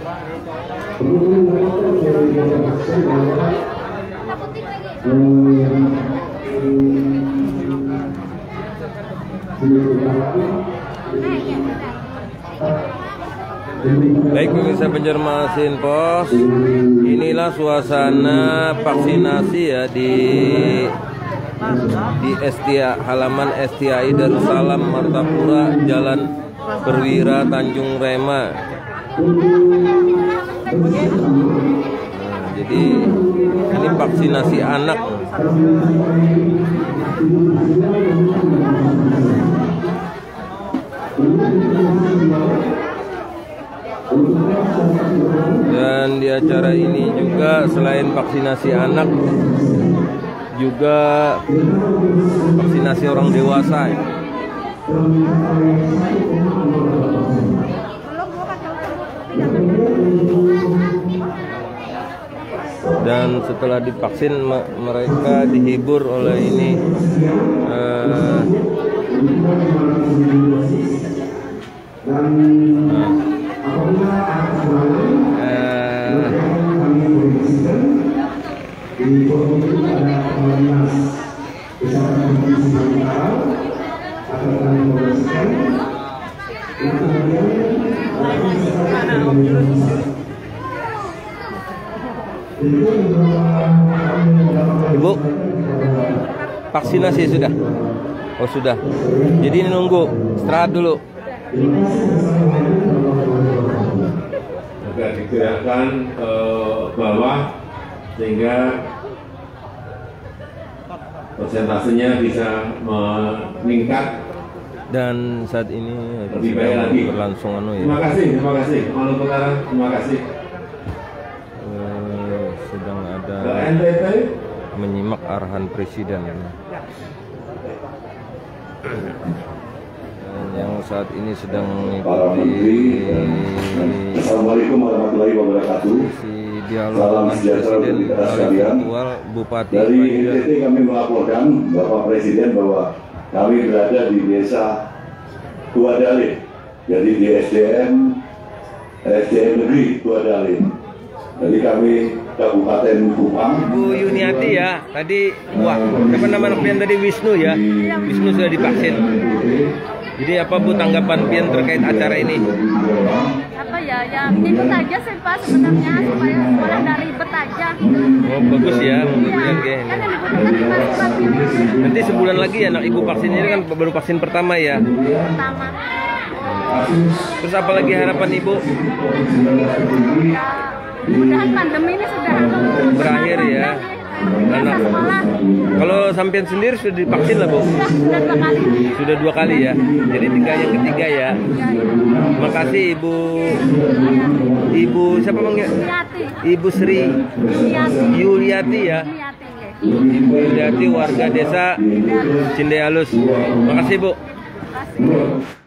Baik pemirsa Banjarmasin Info, inilah suasana vaksinasi ya di halaman STI Darussalam Martapura, Jalan Perwira, Tanjung Rema. Jadi ini vaksinasi anak. Dan di acara ini juga selain vaksinasi anak, juga vaksinasi orang dewasa ya. Dan setelah divaksin mereka dihibur oleh ini Ibu, vaksinasi sudah? Oh sudah. Jadi ini nunggu, istirahat dulu. Agak digerakkan ke bawah sehingga persentasenya bisa meningkat. Dan saat ini lebih baik lagi berlangsung ya. Terima kasih. Terima kasih. Sedang ada menyimak arahan presiden. Dan yang saat ini sedang mengikuti Assalamualaikum warahmatullahi wabarakatuh. Salam sejahtera bagi kita sekalian. Bupati dari NTT kami melaporkan Bapak Presiden bahwa kami berada di desa Tua Dalin, jadi di SDM Negeri Tua Dalin. Jadi kami Kabupaten Kupang. Bu Yuniati ya, tadi apa nama pian tadi Wisnu ya? Wisnu sudah divaksin. Jadi apa Bu tanggapan pian terkait acara ini? Apa ya, ikut aja sih Pak sebenarnya supaya sekolah dari ribet aja. Oh bagus ya, kemudian kan yang dibutuhkan cuma surat ini. Nanti sebulan lagi ya anak ibu vaksin ini kan baru vaksin pertama ya. Pertama. Terus apa lagi harapan ibu? Mudah-mudahan pandemi ini sudah berakhir ya. Anak. Kalau sampean sendiri sudah divaksin lah Bu? Sudah 2 kali. Sudah 2 kali ya. Jadi yang ketiga ya. Terima kasih Ibu siapa manggil? Ibu Sri Yuliati ya. Ibu Yuliati warga desa Cindealus. Terima kasih Bu.